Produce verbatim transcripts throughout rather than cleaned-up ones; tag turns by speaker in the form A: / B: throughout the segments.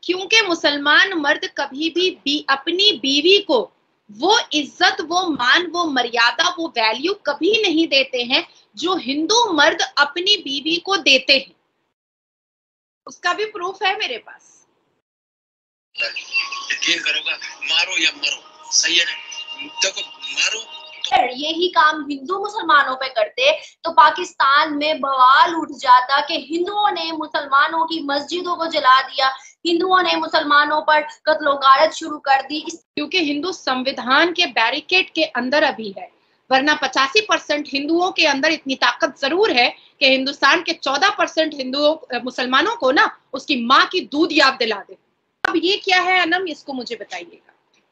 A: क्योंकि मुसलमान मर्द कभी भी, भी अपनी बीवी को वो इज्जत, वो मान, वो मर्यादा, वो वैल्यू कभी नहीं देते हैं जो हिंदू मर्द अपनी बीवी को देते हैं। उसका भी प्रूफ है मेरे पास।
B: यकीन करोगा, मारो या मरो, सही है ना? देखो मारो
C: यही काम हिंदू मुसलमानों पे करते तो पाकिस्तान में बवाल उठ जाता कि हिंदुओं ने मुसलमानों की मस्जिदों को जला दिया, हिंदुओं ने मुसलमानों पर कत्लो गारत शुरू कर दी,
A: क्योंकि हिंदू संविधान के बैरिकेड के अंदर अभी है, वरना पचासी परसेंट हिंदुओं के अंदर इतनी ताकत जरूर है कि हिंदुस्तान के चौदह परसेंट हिंदुओं मुसलमानों को ना उसकी माँ की दूध याद दिला दे। अब ये क्या है अनम, इसको मुझे बताइएगा।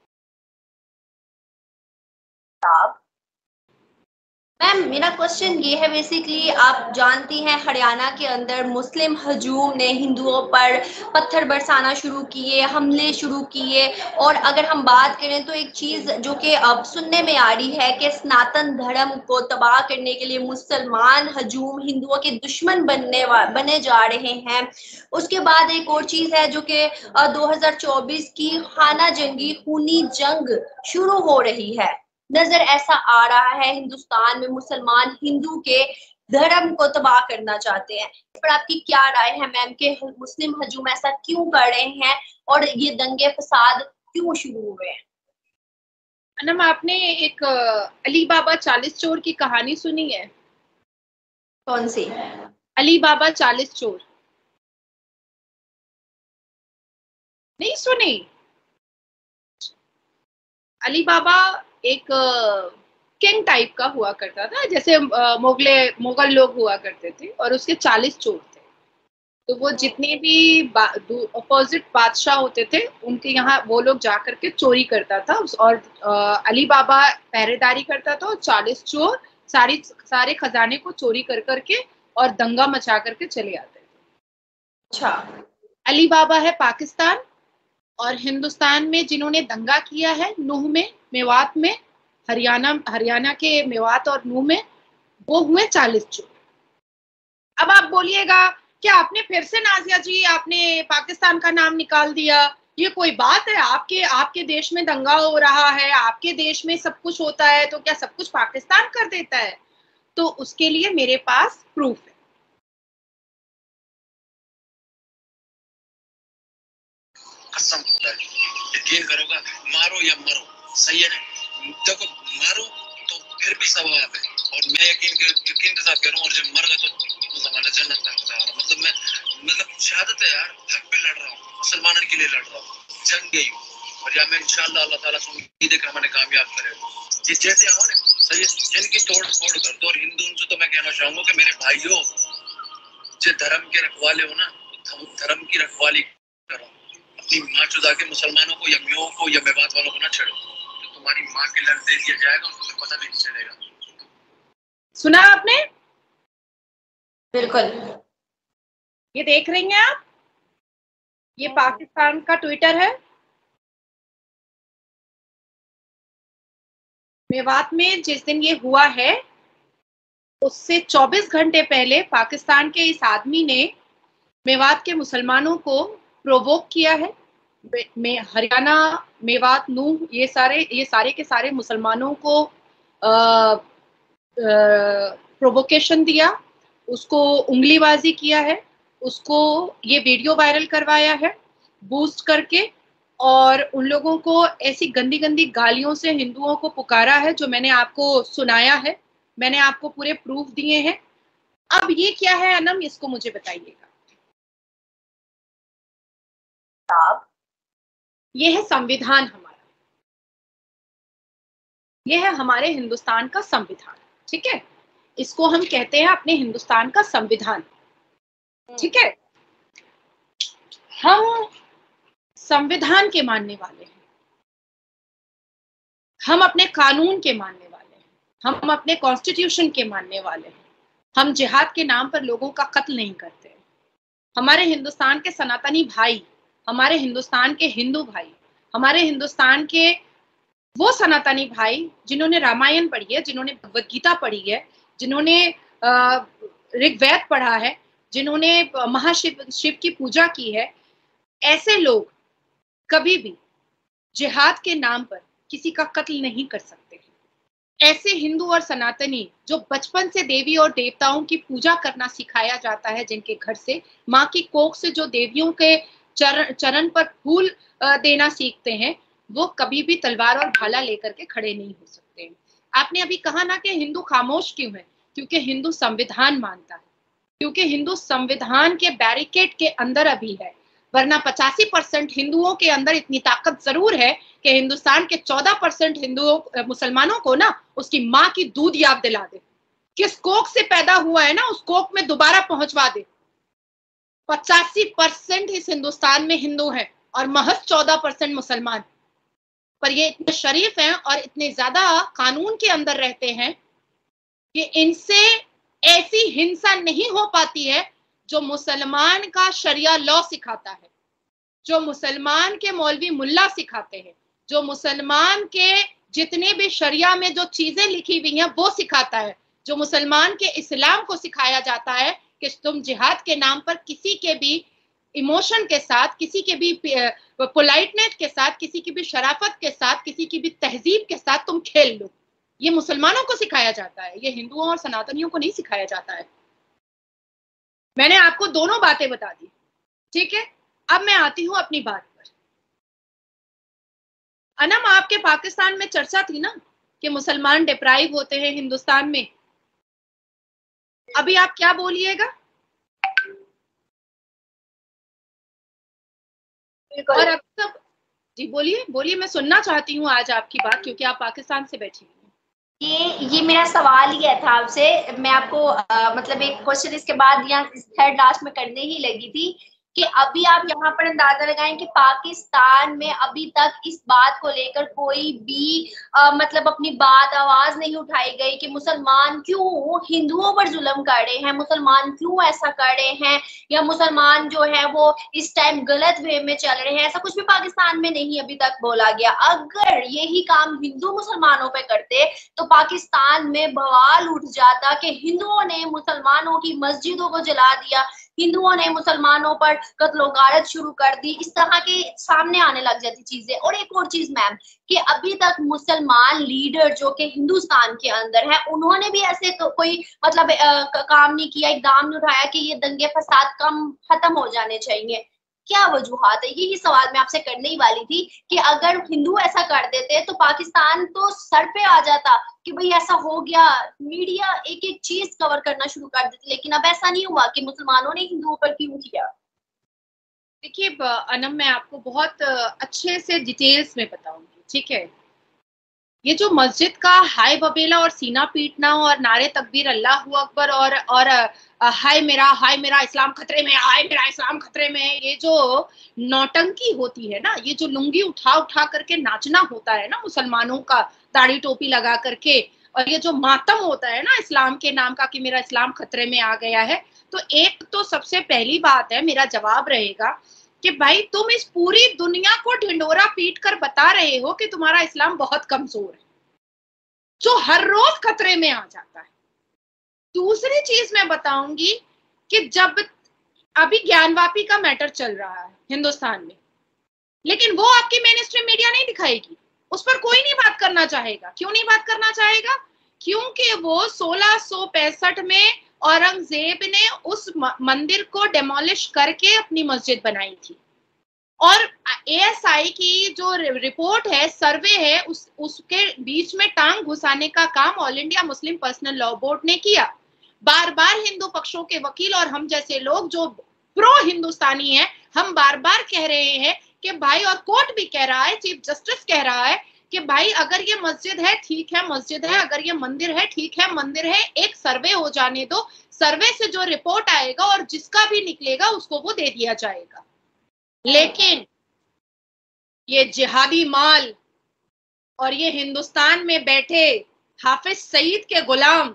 C: मैम मेरा क्वेश्चन ये है, बेसिकली आप जानती हैं हरियाणा के अंदर मुस्लिम हजूम ने हिंदुओं पर पत्थर बरसाना शुरू किए, हमले शुरू किए, और अगर हम बात करें तो एक चीज जो कि अब सुनने में आ रही है कि सनातन धर्म को तबाह करने के लिए मुसलमान हजूम हिंदुओं के दुश्मन बनने बने जा रहे हैं। उसके बाद एक और चीज है जो कि दो हजार चौबीस की खाना जंगी खूनी जंग शुरू हो रही है। नजर ऐसा आ रहा है हिंदुस्तान में मुसलमान हिंदू के धर्म को तबाह करना चाहते हैं। इस पर आपकी क्या राय है मैम कि मुस्लिम हजूम ऐसा क्यों कर रहे हैं और ये दंगे फसाद क्यों शुरू हुए हैं?
A: अनम, आपने एक अली बाबा चालीस चोर की कहानी सुनी है?
C: कौन सी?
A: अली बाबा चालीस चोर नहीं सुनी? अली बाबा एक किंग टाइप का हुआ करता था, जैसे मुगले मुगल लोग हुआ करते थे, और उसके चालीस चोर थे। तो वो जितने भी अपोजिट बा, बादशाह होते थे उनके यहाँ वो लोग जा करके चोरी करता था, और अली बाबा पहरेदारी करता था, और चालीस चोर सारी सारे खजाने को चोरी कर करके और दंगा मचा करके चले आते थे।
C: अच्छा,
A: अली बाबा है पाकिस्तान, और हिंदुस्तान में जिन्होंने दंगा किया है नूह में, मेवात में, हरियाणा हरियाणा के मेवात और नूह में, वो हुए चालीस चोर। अब आप बोलिएगा क्या आपने फिर से नाजिया जी आपने पाकिस्तान का नाम निकाल दिया, ये कोई बात है? आपके आपके देश में दंगा हो रहा है, आपके देश में सब कुछ होता है, तो क्या सब कुछ पाकिस्तान कर देता है? तो उसके लिए मेरे पास प्रूफ है।
B: कसम खुदा की, यकीन करोगा, मारो या मरो, सही है ना? देखो मारो तो फिर भी सवाब है, और मैं यकीन के यकीन के साथ कह रहा हूँ, और जब मर गया तो ज़माना जन्नत का हकदार है। मतलब मैं मतलब शहादत है यार, हक पे लड़ रहा हूँ, मुसलमानों के लिए लड़ रहा हूँ, जंग गई हूँ, और या मैं इंशाल्लाह अल्लाह ताला से उम्मीद है कि हमें कामयाब करेगा। जिस जैसे आओ ना, सही है, जिनकी तोड़ फोड़ कर दो। और हिंदू से तो मैं कहना चाहूंगा कि मेरे भाइयों, जो धर्म के रखवाले हो ना, धर्म की रखवाली करो, अपनी माँ चुदा के मुसलमानों को या म्यों को या मेवात वालों को ना छेड़ो, तो तुम्हारी माँ के लड़ दे दिया जाएगा और तुम्हें पता भी नहीं चलेगा।
A: सुना आपने?
C: बिल्कुल।
A: ये देख रही हैं आप, ये पाकिस्तान का ट्विटर है। मेवात में जिस दिन ये हुआ है उससे चौबीस घंटे पहले पाकिस्तान के इस आदमी ने मेवात के मुसलमानों को प्रोवोक किया है। में हरियाणा, मेवात, नूह, ये सारे ये सारे के सारे मुसलमानों को प्रोवोकेशन दिया, उसको उंगलीबाजी किया है, उसको ये वीडियो वायरल करवाया है बूस्ट करके, और उन लोगों को ऐसी गंदी गंदी गालियों से हिंदुओं को पुकारा है जो मैंने आपको सुनाया है, मैंने आपको पूरे प्रूफ दिए हैं। अब ये क्या है अनम, इसको मुझे बताइएगा। ये है संविधान हमारा, ये है हमारे हिंदुस्तान का संविधान, ठीक है? इसको हम कहते हैं अपने हिंदुस्तान का संविधान, ठीक है? हम संविधान के मानने वाले हैं, हम अपने कानून के मानने वाले हैं, हम अपने कॉन्स्टिट्यूशन के मानने वाले हैं। हम जिहाद के नाम पर लोगों का कत्ल नहीं करते। हमारे हिंदुस्तान के सनातनी भाई, हमारे हिंदुस्तान के हिंदू भाई, हमारे हिंदुस्तान के वो सनातनी भाई जिन्होंने रामायण पढ़ी है, जिन्होंने भगवत गीता पढ़ी है, जिन्होंने ऋग्वेद पढ़ा है, जिन्होंने महाशिव शिव की पूजा की है, ऐसे लोग कभी भी जिहाद के नाम पर किसी का कत्ल नहीं कर सकते हैं। ऐसे हिंदू और सनातनी जो बचपन से देवी और देवताओं की पूजा करना सिखाया जाता है, जिनके घर से माँ की कोख से जो देवियों के चरण चरण पर फूल देना सीखते हैं, वो कभी भी तलवार और भाला लेकर के खड़े नहीं हो सकते हैं। आपने अभी कहा ना कि हिंदू खामोश क्यों है? क्योंकि हिंदू संविधान मानता है, क्योंकि हिंदू संविधान के बैरिकेड के अंदर अभी है, वरना पचासी परसेंट हिंदुओं के अंदर इतनी ताकत जरूर है कि हिंदुस्तान के चौदह परसेंट हिंदुओं मुसलमानों को ना उसकी माँ की दूध याद दिला दे, किस कोख से पैदा हुआ है ना उस कोख में दोबारा पहुंचवा दे। पचासी परसेंट इस हिंदुस्तान में हिंदू हैं और महज चौदह परसेंट मुसलमान, पर ये इतने शरीफ हैं और इतने ज्यादा कानून के अंदर रहते हैं कि इनसे ऐसी हिंसा नहीं हो पाती है जो मुसलमान का शरिया लॉ सिखाता है, जो मुसलमान के मौलवी मुल्ला सिखाते हैं, जो मुसलमान के जितने भी शरिया में जो चीजें लिखी हुई हैं वो सिखाता है, जो मुसलमान के इस्लाम को सिखाया जाता है कि तुम जिहाद के नाम पर किसी के भी इमोशन के साथ, किसी के भी पोलाइटनेस के साथ, किसी की भी शराफत के साथ, किसी की भी तहजीब के साथ तुम खेल लो। ये मुसलमानों को सिखाया जाता है, ये हिंदुओं और सनातनियों को नहीं सिखाया जाता है। मैंने आपको दोनों बातें बता दी, ठीक है। अब मैं आती हूं अपनी बात पर। अनम, आपके पाकिस्तान में चर्चा थी ना कि मुसलमान डिप्राइव होते हैं हिंदुस्तान में, अभी आप क्या बोलिएगा? और अब सब जी बोलिए बोलिए, मैं सुनना चाहती हूँ आज आपकी बात, क्योंकि आप पाकिस्तान से बैठी हुई हैं।
C: ये ये मेरा सवाल ही है था आपसे। मैं आपको आ, मतलब एक क्वेश्चन इसके बाद या थर्ड लास्ट में करने ही लगी थी कि अभी आप यहाँ पर अंदाजा लगाएं कि पाकिस्तान में अभी तक इस बात को लेकर कोई भी आ, मतलब अपनी बात आवाज नहीं उठाई गई कि मुसलमान क्यों हिंदुओं पर जुल्म कर रहे हैं, मुसलमान क्यों ऐसा कर रहे हैं, या मुसलमान जो है वो इस टाइम गलत वे में चल रहे हैं। ऐसा कुछ भी पाकिस्तान में नहीं अभी तक बोला गया। अगर यही काम हिंदू मुसलमानों पे करते तो पाकिस्तान में बवाल उठ जाता कि हिंदुओं ने मुसलमानों की मस्जिदों को जला दिया, हिंदुओं ने मुसलमानों पर कत्लो गारत शुरू कर दी, इस तरह के सामने आने लग जाती चीजें। और एक और चीज मैम कि अभी तक मुसलमान लीडर जो कि हिंदुस्तान के अंदर है, उन्होंने भी ऐसे कोई मतलब आ, काम नहीं किया, इकदाम नहीं उठाया कि ये दंगे फसाद कम खत्म हो जाने चाहिए। क्या वजूहात है? यही सवाल मैं आपसे करने ही वाली थी कि अगर हिंदू ऐसा कर देते तो पाकिस्तान तो सर पे आ जाता कि भाई ऐसा हो गया, मीडिया एक एक चीज कवर करना शुरू कर देती, लेकिन अब ऐसा नहीं हुआ कि मुसलमानों ने हिंदुओं पर क्यों किया।
A: देखिए अनम, मैं आपको बहुत अच्छे से डिटेल्स में बताऊंगी, ठीक है। ये जो मस्जिद का हाय बबेला और सीना पीटना और नारे तकबीर अल्लाह अकबर और और हाय मेरा हाय मेरा इस्लाम खतरे में, हाय मेरा इस्लाम खतरे में, ये जो नौटंकी होती है ना, ये जो लुंगी उठा उठा करके नाचना होता है ना मुसलमानों का, दाढ़ी टोपी लगा करके, और ये जो मातम होता है ना इस्लाम के नाम का कि मेरा इस्लाम खतरे में आ गया है, तो एक तो सबसे पहली बात है, मेरा जवाब रहेगा कि भाई तुम इस पूरी दुनिया को ढिंडोरा पीट कर बता रहे हो कि तुम्हारा इस्लाम बहुत कमजोर है, जो हर रोज खतरे में आ जाता है। दूसरी चीज मैं बताऊंगी कि जब अभी ज्ञानवापी का मैटर चल रहा है हिंदुस्तान में, लेकिन वो आपकी मेन स्ट्रीम मीडिया नहीं दिखाएगी, उस पर कोई नहीं बात करना चाहेगा। क्यों नहीं बात करना चाहेगा? क्योंकि वो सोलह सौ पैंसठ में औरंगजेब ने उस मंदिर को डेमोलिश करके अपनी मस्जिद बनाई थी, और ए एस आई की जो रिपोर्ट है, सर्वे है, उस उसके बीच में टांग घुसाने का काम All India Muslim Personal Law Board ने किया। बार बार हिंदू पक्षों के वकील और हम जैसे लोग जो प्रो हिंदुस्तानी हैं, हम बार बार कह रहे हैं कि भाई, और कोर्ट भी कह रहा है, चीफ जस्टिस कह रहा है कि भाई अगर ये मस्जिद है ठीक है मस्जिद है, अगर ये मंदिर है ठीक है मंदिर है, एक सर्वे हो जाने दो, सर्वे से जो रिपोर्ट आएगा और जिसका भी निकलेगा उसको वो दे दिया जाएगा। लेकिन ये जिहादी माल और ये हिंदुस्तान में बैठे हाफिज सईद के गुलाम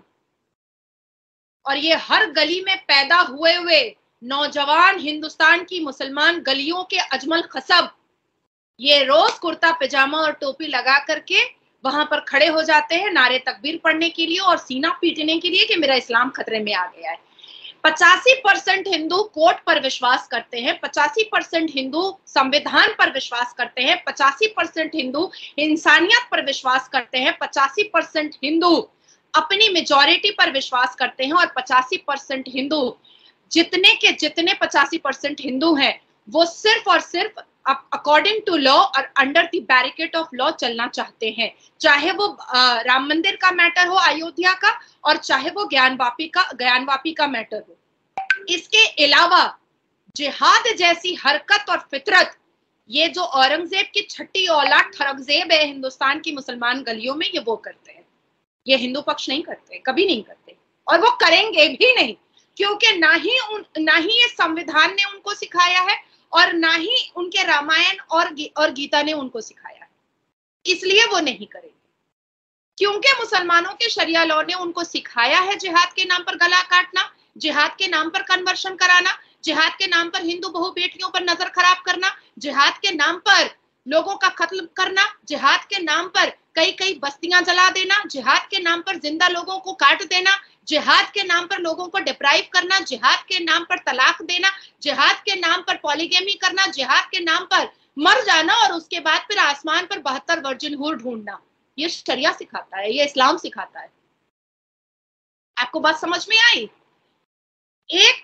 A: और ये हर गली में पैदा हुए हुए नौजवान हिंदुस्तान की मुसलमान गलियों के अजमल खसब, ये रोज कुर्ता पैजामा और टोपी लगा करके वहां पर खड़े हो जाते हैं नारे तकबीर पढ़ने के लिए और सीना पीटने के लिए कि मेरा इस्लाम खतरे में आ गया है। पचासी परसेंट हिंदू कोर्ट पर विश्वास करते हैं, पचासी परसेंट हिंदू संविधान पर विश्वास करते हैं, पचासी परसेंट हिंदू इंसानियत पर विश्वास करते हैं, पचासी परसेंट हिंदू अपनी मेजॉरिटी पर विश्वास करते हैं, और पचासी परसेंट हिंदू जितने के जितने पचासी परसेंट हिंदू हैं वो सिर्फ और सिर्फ अकॉर्डिंग टू लॉ और under the barricade of law चलना चाहते हैं, चाहे वो राम मंदिर का मैटर हो अयोध्या का, और चाहे वो ज्ञानवापी का ज्ञानवापी का मैटर हो। इसके अलावा जिहाद जैसी हरकत और फितरत, ये जो औरंगजेब की छठी औलाद ठरंगजेब है हिंदुस्तान की मुसलमान गलियों में, ये वो करते हैं। ये हिंदू पक्ष नहीं करते, कभी नहीं करते, और वो करेंगे भी नहीं, क्योंकि ना ही उन ना ही ये संविधान ने उनको सिखाया है, और ना ही उनके रामायण और और गीता ने उनको सिखाया है, इसलिए वो नहीं करेंगे। क्योंकि मुसलमानों के शरिया लॉ ने उनको सिखाया है जिहाद के नाम पर गला काटना, जिहाद के नाम पर कन्वर्शन कराना, जिहाद के नाम पर हिंदू बहु बेटियों पर नजर खराब करना, जिहाद के नाम पर लोगों का कत्ल करना, जिहाद के नाम पर कई कई बस्तियां जला देना, जिहाद के नाम पर जिंदा लोगों को काट देना, जिहाद के नाम पर लोगों को डिप्राइव करना, जिहाद के नाम पर तलाक देना, जिहाद के नाम पर पॉलीगेमी करना, जिहाद के नाम पर मर जाना और उसके बाद फिर आसमान पर बहत्तर वर्जिन हूर ढूंढना। ये शरिया सिखाता है, ये इस्लाम सिखाता है। आपको बात समझ में आई? एक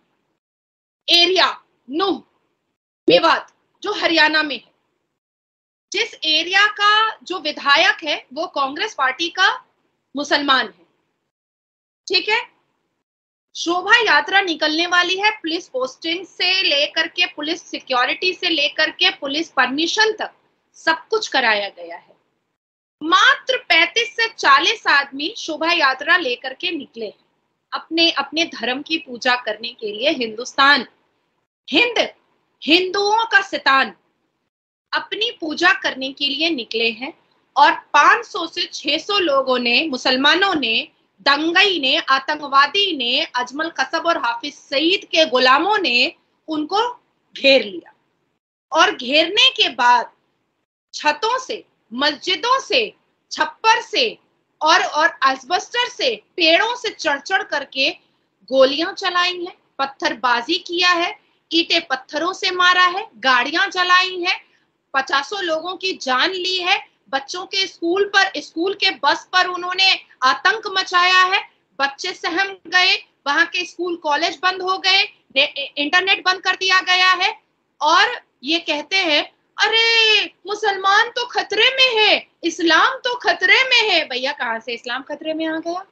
A: एरिया नूह मेवात जो हरियाणा में है, जिस एरिया का जो विधायक है वो कांग्रेस पार्टी का मुसलमान है, ठीक है। शोभा यात्रा निकलने वाली है, पुलिस पोस्टिंग से लेकर के पुलिस सिक्योरिटी से लेकर के पुलिस परमिशन तक सब कुछ कराया गया है। मात्र पैंतीस से चालीस आदमी शोभा यात्रा लेकर के निकले हैं अपने अपने धर्म की पूजा करने के लिए। हिंदुस्तान हिंद हिंदुओं का सितान अपनी पूजा करने के लिए निकले हैं, और पाँच सौ से छह सौ लोगों ने, मुसलमानों ने, दंगई ने, आतंकवादी ने, अजमल कसब और हाफिज सईद के गुलामों ने उनको घेर लिया, और घेरने के बाद छतों से, मस्जिदों से, छप्पर से और और एस्बेस्टर से, पेड़ों से चढ़ चढ़ करके गोलियां चलाई हैं, पत्थरबाजी किया है, ईंटें पत्थरों से मारा है, गाड़ियां जलाई हैं, पचासों लोगों की जान ली है, बच्चों के स्कूल पर स्कूल के बस पर उन्होंने आतंक मचाया है, बच्चे सहम गए, वहां के स्कूल कॉलेज बंद हो गए, इंटरनेट बंद कर दिया गया है, और ये कहते हैं अरे मुसलमान तो खतरे में है, इस्लाम तो खतरे में है। भैया कहां से इस्लाम खतरे में आ गया?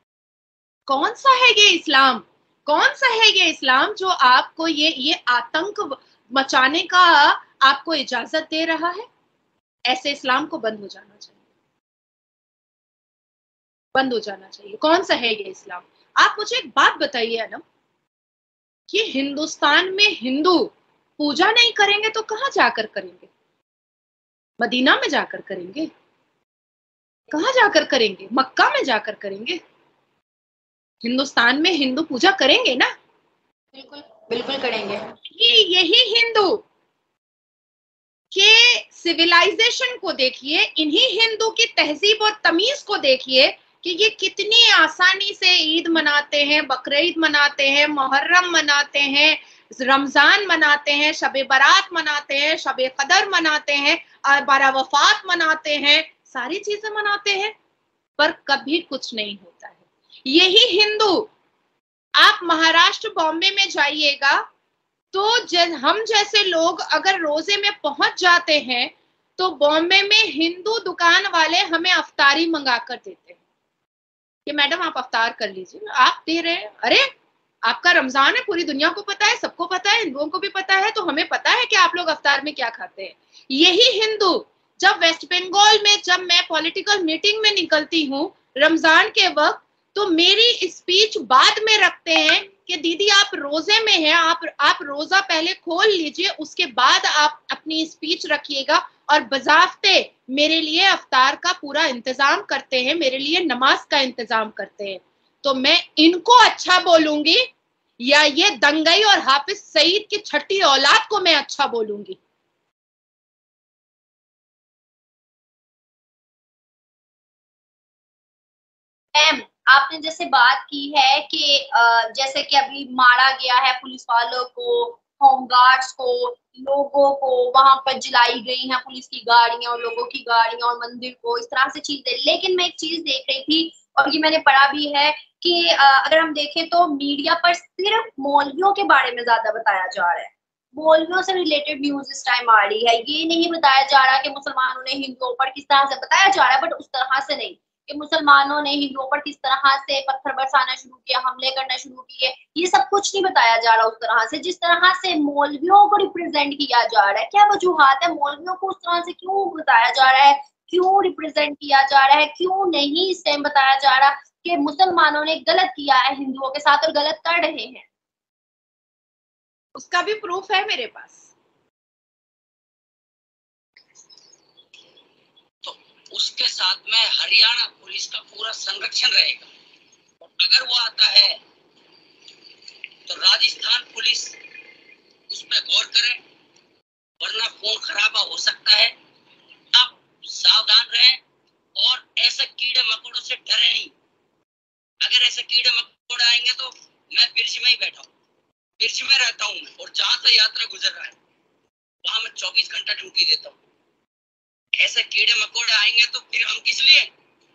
A: कौन सा है ये इस्लाम? कौन सा है ये इस्लाम जो आपको ये ये आतंक मचाने का आपको इजाजत दे रहा है? ऐसे इस्लाम को बंद हो जाना चाहिए, बंद हो जाना चाहिए। कौन सा है ये इस्लाम? आप मुझे एक बात बताइए अनम, कि हिंदुस्तान में हिंदू पूजा नहीं करेंगे तो कहां जाकर करेंगे? मदीना में जाकर करेंगे? कहां जाकर करेंगे? मक्का में जाकर करेंगे? हिंदुस्तान में हिंदू पूजा करेंगे ना?
C: बिल्कुल बिल्कुल करेंगे।
A: ये यही हिंदू के सिविलाइजेशन को देखिए, इन्हीं हिंदू की तहजीब और तमीज को देखिए कि ये कितनी आसानी से ईद मनाते हैं, बकरीद मनाते हैं, मुहर्रम मनाते हैं, रमजान मनाते हैं, शबे बारात मनाते हैं, शबे कदर मनाते हैं, बारह वफात मनाते हैं, सारी चीजें मनाते हैं, पर कभी कुछ नहीं होता है। यही हिंदू आप महाराष्ट्र बॉम्बे में जाइएगा तो हम जैसे लोग अगर रोजे में पहुंच जाते हैं तो बॉम्बे में हिंदू दुकान वाले हमें अफ्तारी मंगा कर देते हैं कि मैडम आप अफ्तार कर लीजिए। आप दे रहे हैं, अरे आपका रमजान है, पूरी दुनिया को पता है, सबको पता है, हिंदुओं को भी पता है, तो हमें पता है कि आप लोग अफ्तार में क्या खाते हैं। यही हिंदू जब वेस्ट बंगाल में, जब मैं पॉलिटिकल मीटिंग में निकलती हूँ रमजान के वक्त, तो मेरी स्पीच बाद में रखते हैं कि दीदी आप रोजे में हैं, आप आप रोजा पहले खोल लीजिए, उसके बाद आप अपनी स्पीच रखिएगा, और बजाफ्ते मेरे लिए अफ्तार का पूरा इंतजाम करते हैं, मेरे लिए नमाज का इंतजाम करते हैं। तो मैं इनको अच्छा बोलूंगी या ये दंगई और हाफिज सईद की छठी औलाद को मैं अच्छा बोलूंगी?
C: मैम आपने जैसे बात की है कि जैसे कि अभी मारा गया है पुलिस वालों को, होमगार्ड्स को, लोगों को, वहां पर जलाई गई हैं पुलिस की गाड़ियां और लोगों की गाड़ियां और मंदिर को, इस तरह से चीजें। लेकिन मैं एक चीज देख रही थी और ये मैंने पढ़ा भी है कि अगर हम देखें तो मीडिया पर सिर्फ मौलवियों के बारे में ज्यादा बताया जा रहा है, मौलवियों से रिलेटेड न्यूज इस टाइम आ रही है। ये नहीं बताया जा रहा कि मुसलमानों ने हिंदुओं पर किस तरह से, बताया जा रहा है बट उस तरह से नहीं कि मुसलमानों ने हिंदुओं पर किस तरह से पत्थर बरसाना शुरू किया, हमले करना शुरू किए, ये सब कुछ नहीं बताया जा रहा उस तरह से जिस तरह से मौलवियों को रिप्रेजेंट किया जा रहा है। क्या वजूहात है, मौलवियों को उस तरह से क्यों बताया जा रहा है, क्यों रिप्रेजेंट किया जा रहा है, क्यों नहीं इस टाइम बताया जा रहा कि मुसलमानों ने गलत किया है हिंदुओं के साथ और गलत कर रहे हैं?
A: उसका भी प्रूफ है मेरे पास।
D: तो उसके साथ में हरियाणा पुलिस का पूरा संरक्षण रहेगा। और अगर वो आता है तो राजस्थान पुलिस उस पर गौर करे, वरना खून खराबा हो सकता है। आप सावधान रहें और ऐसे कीड़े मकोड़ों से डरे नहीं। अगर ऐसे कीड़े मकोड़े आएंगे तो मैं ब्रिज में ही बैठा हूँ, ब्रिज में रहता हूँ मैं, और जहां से यात्रा गुजर रहा है वहां मैं चौबीस घंटा ड्यूटी देता हूँ। ऐसे कीड़े मकोड़े आएंगे तो फिर हम किस लिए,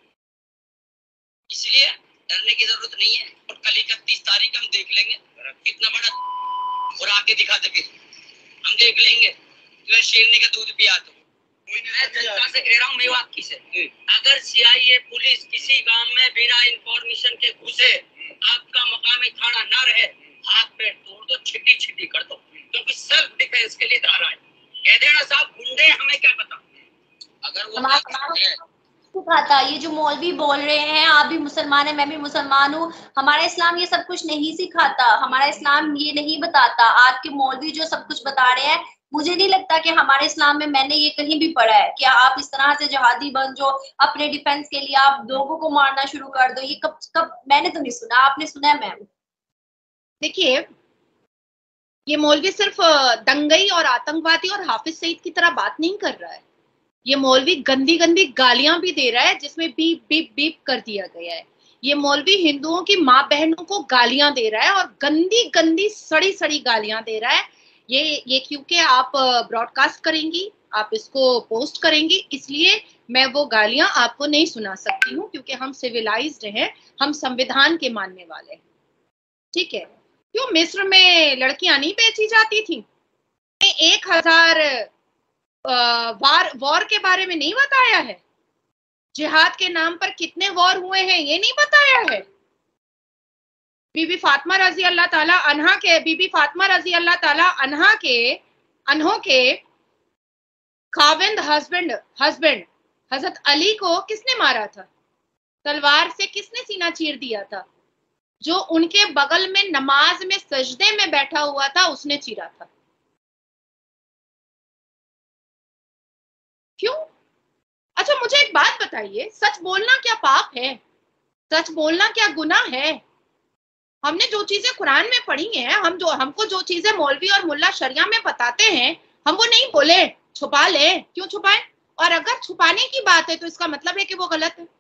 D: इसलिए डरने की जरूरत नहीं है। और कल इकतीस तारीख हम देख लेंगे कितना बड़ा, और आके दिखा दे, फिर हम देख लेंगे। तो शेरनी का दूध पिया तो मैं जनता से कह रहा हूँ मेवात की से, अगर सीआईए पुलिस किसी गांव में बिना इंफॉर्मेशन के घुसे, आपका मकामी थाना ना रहे, हाथ पैर तोड़ दो, छिट्टी छिट्टी कर दो, क्योंकि सेल्फ डिफेंस के लिए धारा है। कह देना साहब गुंडे, हमें क्या पता। अगर वो
C: खाता, ये जो मौलवी बोल रहे हैं आप भी मुसलमान है मैं भी मुसलमान हूँ, हमारा इस्लाम ये सब कुछ नहीं सिखाता, हमारा इस्लाम ये नहीं बताता। आपके मौलवी जो सब कुछ बता रहे हैं, मुझे नहीं लगता कि हमारे इस्लाम में, मैंने ये कहीं भी पढ़ा है कि आप इस तरह से जहादी बन जो अपने डिफेंस के लिए आप लोगों को मारना शुरू कर दो। ये कब कब मैंने तो नहीं सुना, आपने सुना है मैम?
A: देखिए, ये मौलवी सिर्फ दंगई और आतंकवादी और हाफिज सईद की तरह बात नहीं कर रहा है। ये मौलवी गंदी गंदी गालियां भी दे रहा है जिसमें बीप बीप बीप कर दिया गया है। ये मौलवी हिंदुओं की माँ बहनों को गालियां दे रहा है और गंदी गंदी सड़ी सड़ी गालियां दे रहा है। ये ये क्योंकि आप ब्रॉडकास्ट करेंगी, आप इसको पोस्ट करेंगी, इसलिए मैं वो गालियां आपको नहीं सुना सकती हूँ, क्योंकि हम सिविलाइज्ड हैं, हम संविधान के मानने वाले हैं। ठीक है? क्यों मिस्र में लड़कियां नहीं बेची जाती थी? एक हजार वार वॉर के बारे में नहीं बताया है? जिहाद के नाम पर कितने वॉर हुए हैं ये नहीं बताया है? बीबी फातिमा रजी अल्लाह ताला अन्हा के बीबी फातिमा रजी अल्लाह ताला अन्हा के अनहों के खाविंद हस्बैंड हस्बैंड हजरत अली को किसने मारा था? तलवार से किसने सीना चीर दिया था? जो उनके बगल में नमाज में सजदे में बैठा हुआ था उसने चीरा था। क्यों? अच्छा मुझे एक बात बताइए, सच बोलना क्या पाप है? सच बोलना क्या गुनाह है? हमने जो चीजें कुरान में पढ़ी हैं, हम जो हमको जो चीजें मौलवी और मुल्ला शरिया में बताते हैं, हम वो नहीं बोले, छुपा ले। क्यों छुपाएं? और अगर छुपाने की बात है तो इसका मतलब है कि वो गलत है।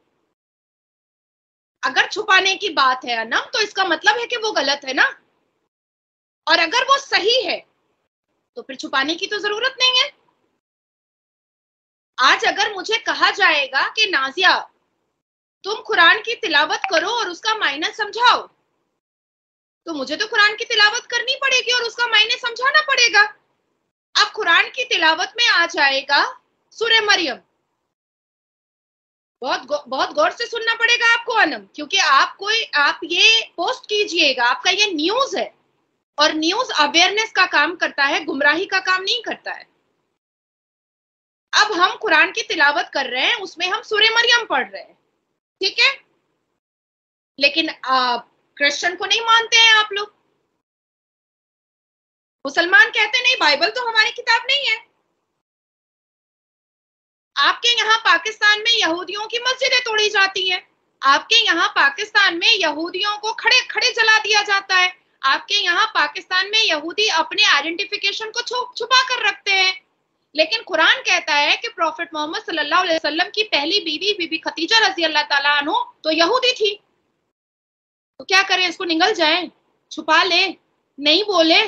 A: अगर छुपाने की बात है अनम, तो इसका मतलब है कि वो गलत है ना। और अगर वो सही है तो फिर छुपाने की तो जरूरत नहीं है। आज अगर मुझे कहा जाएगा कि नाजिया तुम कुरान की तिलावत करो और उसका मायना समझाओ, तो मुझे तो कुरान की तिलावत करनी पड़ेगी और उसका मायने समझाना पड़ेगा। अब कुरान की तिलावत में आ जाएगा सूरह मरियम, बहुत गौ, बहुत गौर से सुनना पड़ेगा आपको अनम, क्योंकि आप कोई आप ये पोस्ट कीजिएगा, आपका ये न्यूज है और न्यूज अवेयरनेस का काम करता है, गुमराही का काम नहीं करता है। अब हम कुरान की तिलावत कर रहे हैं, उसमें हम सूरह मरियम पढ़ रहे हैं, ठीक है? लेकिन क्रिश्चियन को नहीं मानते हैं आप लोग, मुसलमान कहते नहीं बाइबल तो हमारी किताब नहीं है। आपके यहाँ पाकिस्तान में यहूदियों की मस्जिदें तोड़ी जाती हैं, आपके यहाँ पाकिस्तान में यहूदियों को खड़े खड़े जला दिया जाता है, आपके यहाँ पाकिस्तान में यहूदी अपने आइडेंटिफिकेशन को छुप छुपा कर रखते हैं। लेकिन कुरान कहता है कि प्रॉफिट मोहम्मद सल्लल्लाहु अलैहि वसल्लम की पहली बीवी बीबी खदीजा रजी अल्लाह ताला अन्हा तो यहूदी थी। तो क्या करें, इसको निगल जाएं, छुपा ले, नहीं बोले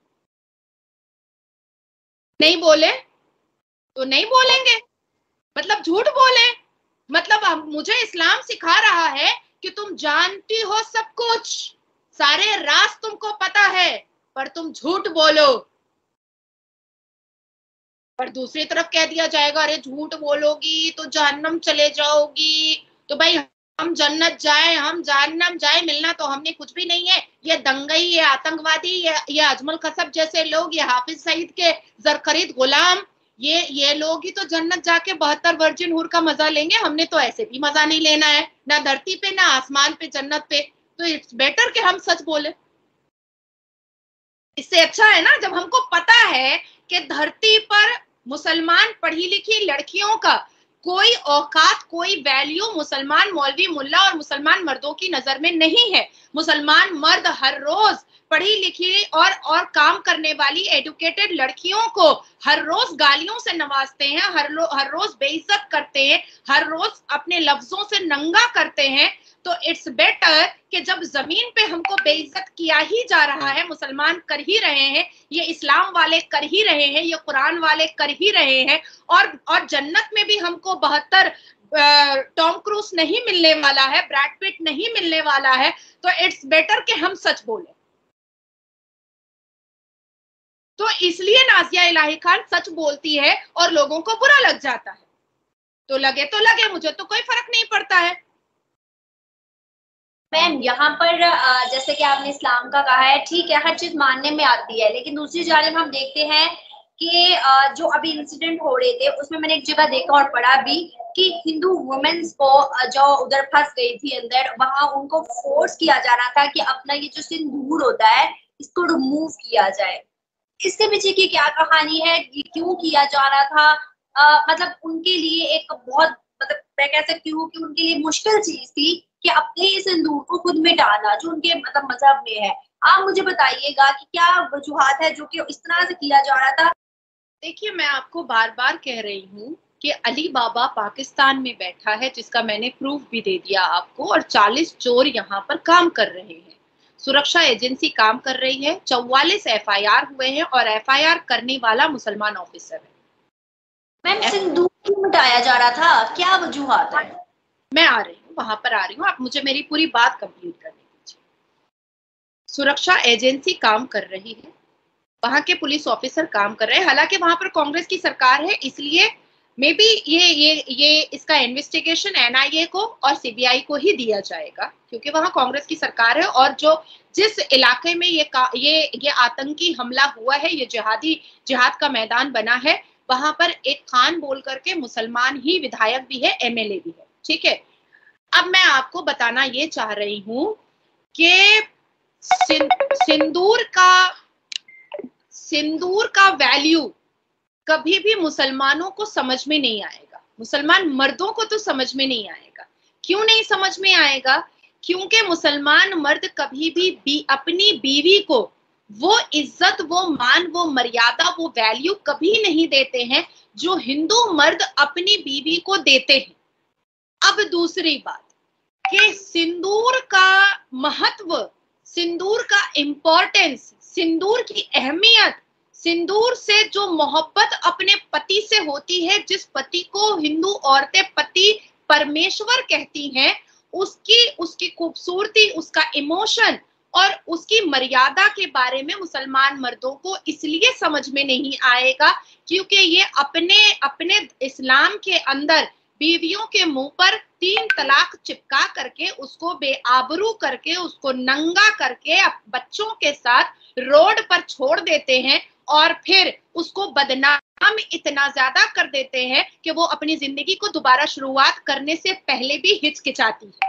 A: नहीं बोले तो नहीं बोलेंगे, मतलब झूठ बोले, मतलब हम, मुझे इस्लाम सिखा रहा है कि तुम जानती हो सब कुछ, सारे राज तुमको पता है, पर तुम झूठ बोलो। पर दूसरी तरफ कह दिया जाएगा, अरे झूठ बोलोगी तो जहन्नम चले जाओगी। तो भाई हम जन्नत जाए, हम जहन्नम जाए, मिलना तो हमने कुछ भी नहीं है। ये दंगई, ये आतंकवादी, ये ये अजमल कसब जैसे लोग, ये हाफिज सईद के जरखरीद गुलाम, ये ये लोग ही तो जन्नत जाके बहत्तर वर्जिन हुर का मजा लेंगे। हमने तो ऐसे भी मजा नहीं लेना है, ना धरती पे ना आसमान पे, जन्नत पे। तो इट्स बेटर कि हम सच बोले। इससे अच्छा है ना जब हमको पता है कि धरती पर मुसलमान पढ़ी लिखी लड़कियों का कोई औकात, कोई वैल्यू मुसलमान मौलवी मुल्ला और मुसलमान मर्दों की नजर में नहीं है। मुसलमान मर्द हर रोज पढ़ी लिखी और और काम करने वाली एजुकेटेड लड़कियों को हर रोज गालियों से नवाजते हैं, हर लो, हर रोज बेइज्जत करते हैं, हर रोज अपने लफ्जों से नंगा करते हैं। तो इट्स बेटर कि जब जमीन पे हमको बेइज्जत किया ही जा रहा है, मुसलमान कर ही रहे हैं, ये इस्लाम वाले कर ही रहे हैं, ये कुरान वाले कर ही रहे हैं, और और जन्नत में भी हमको बहत्तर टॉम क्रूज नहीं मिलने वाला है, ब्रैड पिट नहीं मिलने वाला है। तो इट्स बेटर कि हम सच बोले। तो इसलिए नाजिया इलाही खान सच बोलती है और लोगों को बुरा लग जाता है। तो लगे तो लगे, मुझे तो कोई फर्क नहीं पड़ता है।
C: मैम यहाँ पर जैसे कि आपने इस्लाम का कहा है, ठीक है, हर चीज मानने में आती है, लेकिन दूसरी जानिब हम देखते हैं कि जो अभी इंसिडेंट हो रहे थे उसमें मैंने एक जगह देखा और पढ़ा भी कि हिंदू वुमेन्स को जो उधर फंस गई थी अंदर, वहां उनको फोर्स किया जा रहा था कि अपना ये जो सिंदूर होता है इसको रिमूव किया जाए। इसके पीछे की क्या कहानी है, क्यों किया जा रहा था? आ, मतलब उनके लिए एक बहुत, मतलब मैं कह सकती हूँ कि उनके लिए मुश्किल चीज थी कि अपने इस सिंदूर को खुद मिटाना, जो उनके मतलब मजहब में है। आप मुझे बताइएगा कि क्या वजूहात है जो कि इस तरह से किया जा रहा था?
A: देखिए, मैं आपको बार बार कह रही हूँ कि अली बाबा पाकिस्तान में बैठा है, जिसका मैंने प्रूफ भी दे दिया आपको, और चालीस चोर यहाँ पर काम कर रहे हैं, सुरक्षा एजेंसी काम कर रही है, चौवालीस एफ आई आर हुए हैं और एफ आई आर करने वाला मुसलमान ऑफिसर है।
C: मैम सिंदूर क्यों मिटाया जा रहा था, क्या वजूहात है?
A: मैं आ रही हूँ, वहां पर आ रही हूँ, आप मुझे मेरी पूरी बात कंप्लीट करने दीजिए। सुरक्षा एजेंसी काम कर रही है, वहां के पुलिस ऑफिसर काम कर रहे हैं। हालांकि वहां पर कांग्रेस की सरकार है, इसलिए मे बी ये ये ये इसका इन्वेस्टिगेशन एन आई ए को और सी बी आई को ही दिया जाएगा, क्योंकि वहां कांग्रेस की सरकार है। और जो जिस इलाके में ये ये ये आतंकी हमला हुआ है, ये जिहादी जिहाद का मैदान बना है, वहां पर एक खान बोल करके मुसलमान ही विधायक भी है, एम एल ए भी है, ठीक है। अब मैं आपको बताना ये चाह रही हूं कि सिंदूर का सिंदूर का वैल्यू कभी भी मुसलमानों को समझ में नहीं आएगा, मुसलमान मर्दों को तो समझ में नहीं आएगा। क्यों नहीं समझ में आएगा? क्योंकि मुसलमान मर्द कभी भी, भी अपनी बीवी को वो इज्जत, वो मान, वो मर्यादा, वो वैल्यू कभी नहीं देते हैं जो हिंदू मर्द अपनी बीवी को देते हैं। अब दूसरी बात कि सिंदूर का महत्व, सिंदूर का इंपॉर्टेंस, सिंदूर की अहमियत, सिंदूर से जो मोहब्बत अपने पति से होती है, जिस पति को हिंदू औरतें पति परमेश्वर कहती हैं, उसकी उसकी खूबसूरती, उसका इमोशन और उसकी मर्यादा के बारे में मुसलमान मर्दों को इसलिए समझ में नहीं आएगा क्योंकि ये अपने अपने इस्लाम के अंदर बीवियों के मुंह पर तीन तलाक चिपका करके, उसको बेआबरू करके, उसको नंगा करके बच्चों के साथ रोड पर छोड़ देते हैं और फिर उसको बदनाम इतना ज्यादा कर देते हैं कि वो अपनी जिंदगी को दोबारा शुरुआत करने से पहले भी हिचकिचाती है।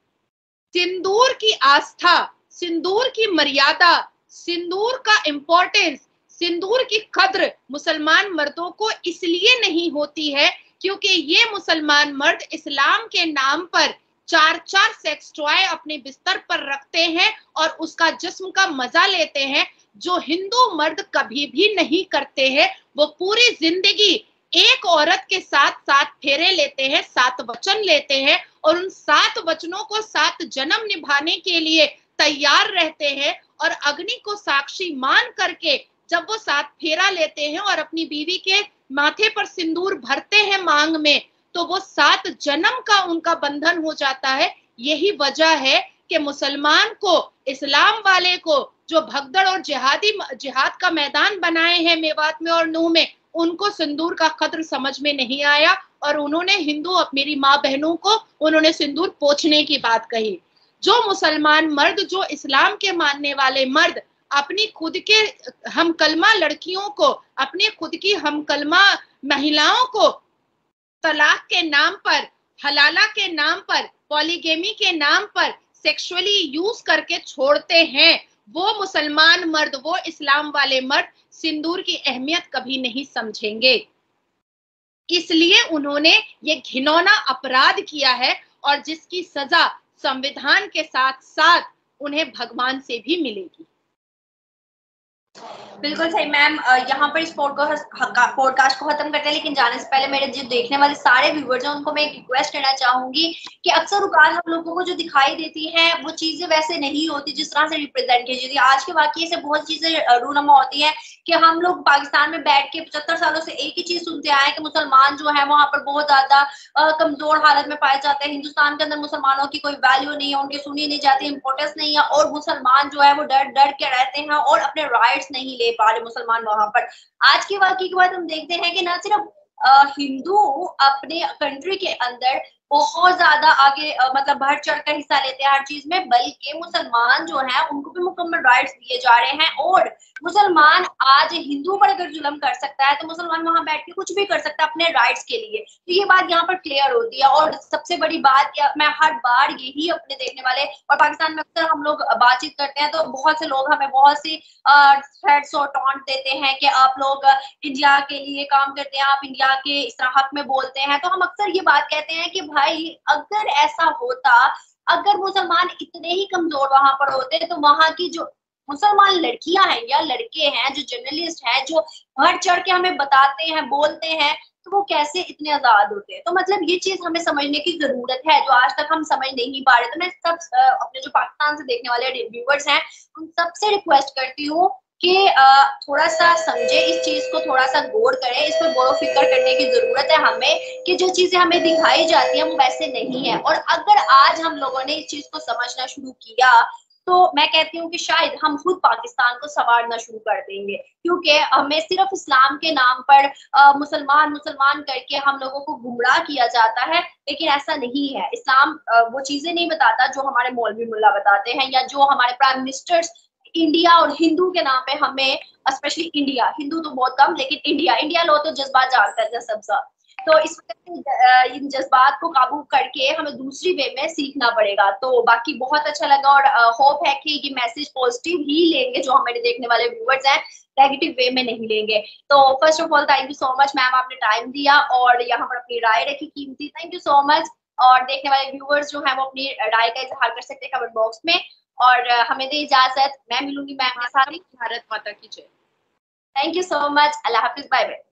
A: सिंदूर की आस्था, सिंदूर की मर्यादा, सिंदूर का इंपॉर्टेंस, सिंदूर की कद्र मुसलमान मर्दों को इसलिए नहीं होती है क्योंकि ये मुसलमान मर्द इस्लाम के नाम पर चार चार सेक्स टॉय अपने बिस्तर पर रखते हैं और उसका जिस्म का मजा लेते हैं, जो हिंदू मर्द कभी भी नहीं करते हैं। वो पूरी जिंदगी एक औरत के साथ सात फेरे लेते हैं, सात वचन लेते हैं और उन सात वचनों को सात जन्म निभाने के लिए तैयार रहते हैं और अग्नि को साक्षी मान करके जब वो सात फेरा लेते हैं और अपनी बीवी के माथे पर सिंदूर भरते हैं मांग में, तो वो सात जन्म का उनका बंधन हो जाता है। यही वजह है कि मुसलमान को, इस्लाम वाले को जो भगदड़ और जिहादी जिहाद का मैदान बनाए हैं मेवात में और नूह में, उनको सिंदूर का कद्र समझ में नहीं आया और उन्होंने हिंदू, मेरी माँ बहनों को उन्होंने सिंदूर पोंछने की बात कही। जो मुसलमान मर्द, जो इस्लाम के मानने वाले मर्द अपनी खुद के हम कलमा लड़कियों को, अपनी खुद की हम कलमा महिलाओं को तलाक के नाम पर, हलाला के नाम पर, पॉलीगेमी के नाम पर सेक्सुअली यूज करके छोड़ते हैं, वो मुसलमान मर्द, वो इस्लाम वाले मर्द सिंदूर की अहमियत कभी नहीं समझेंगे। इसलिए उन्होंने ये घिनौना अपराध किया है और जिसकी सजा संविधान के साथ साथ उन्हें भगवान से भी मिलेगी।
C: बिल्कुल सही मैम। यहाँ पर इस पॉडकास्ट को खत्म करते हैं, लेकिन जाने से पहले मेरे जो देखने वाले सारे व्यूवर्स हैं उनको मैं एक रिक्वेस्ट करना चाहूंगी कि अक्सर औकात हम लोगों को जो दिखाई देती है वो चीजें वैसे नहीं होती जिस तरह से रिप्रेजेंट की जाती है। आज के वाकये से बहुत चीजें रूनमा होती हैं कि हम लोग पाकिस्तान में बैठ के पचहत्तर सालों से एक ही चीज सुनते आए कि मुसलमान जो है वहां पर बहुत ज्यादा कमजोर हालत में पाए जाते हैं, हिंदुस्तान के अंदर मुसलमानों की कोई वैल्यू नहीं है, उनकी सुनी नहीं जाती, इंपोर्टेंस नहीं है और मुसलमान जो है वो डर डर के रहते हैं और अपने राइट्स नहीं ले पा रहे मुसलमान वहां पर। आज के वाकये के बाद हम देखते हैं कि ना सिर्फ हिंदू अपने कंट्री के अंदर बहुत ज्यादा आगे आ, मतलब बढ़ चढ़ कर हिस्सा लेते हैं हर चीज में, बल्कि मुसलमान जो है उनको भी मुकम्मल राइट्स दिए जा रहे हैं। और मुसलमान आज हिंदू पर अगर जुल्म कर सकता है तो मुसलमान वहां बैठ के कुछ भी कर सकता है अपने राइट्स के लिए। तो ये बात यहाँ पर क्लियर होती है। और सबसे बड़ी बात क्या, मैं हर बार यही अपने देखने वाले और पाकिस्तान में अक्सर हम लोग बातचीत करते हैं तो बहुत से लोग हमें बहुत सी थ्रेट्स और टॉन्ट देते हैं कि आप लोग इंडिया के लिए काम करते हैं, आप इंडिया के इस तरह हक में बोलते हैं। तो हम अक्सर ये बात कहते हैं कि भाई अगर ऐसा होता, अगर मुसलमान इतने ही कमजोर वहां पर होते तो वहां की जो मुसलमान लड़कियां हैं या लड़के हैं, जो जर्नलिस्ट हैं, जो बढ़ चढ़ के हमें बताते हैं, बोलते हैं, तो वो कैसे इतने आजाद होते हैं। तो मतलब ये चीज हमें समझने की जरूरत है जो आज तक हम समझ नहीं पा रहे। तो मैं सब अपने जो पाकिस्तान से देखने वाले व्यूअर्स हैं उन सबसे रिक्वेस्ट करती हूँ कि थोड़ा सा समझे इस चीज को, थोड़ा सा गौर करें, इस पर गौर फिक्र करने की जरूरत है हमें कि जो चीजें हमें दिखाई जाती हैं वो वैसे नहीं है। और अगर आज हम लोगों ने इस चीज को समझना शुरू किया तो मैं कहती हूँ कि शायद हम खुद पाकिस्तान को संवारना शुरू कर देंगे, क्योंकि हमें सिर्फ इस्लाम के नाम पर आ, मुसलमान मुसलमान करके हम लोगों को गुमराह किया जाता है, लेकिन ऐसा नहीं है। इस्लाम आ, वो चीजें नहीं बताता जो हमारे मौलवी मुल्ला बताते हैं या जो हमारे प्राइम मिनिस्टर्स इंडिया और हिंदू के नाम पे हमें, स्पेशली इंडिया, हिंदू तो बहुत कम लेकिन इंडिया इंडिया लो तो जज्बात जानता है सबसा। तो इस वजह इन जज्बात को काबू करके हमें दूसरी वे में सीखना पड़ेगा। तो बाकी बहुत अच्छा लगा और होप है कि ये मैसेज पॉजिटिव ही लेंगे जो हमारे देखने वाले व्यूअर्स हैं, नेगेटिव वे में नहीं लेंगे। तो first of all thank you so much ma'am, आपने टाइम दिया और यहाँ पर अपनी राय रखी कीमती, थैंक यू सो मच। और देखने वाले व्यूअर्स जो है वो अपनी राय का इजहार कर सकते हैं कमेंट बॉक्स में। और हमें दे इजाजत, मैं मिलूंगी मैम के साथ।
A: भारत माता की जय।
C: थैंक यू सो मच, अल्लाह हाफिज, बाय बाय।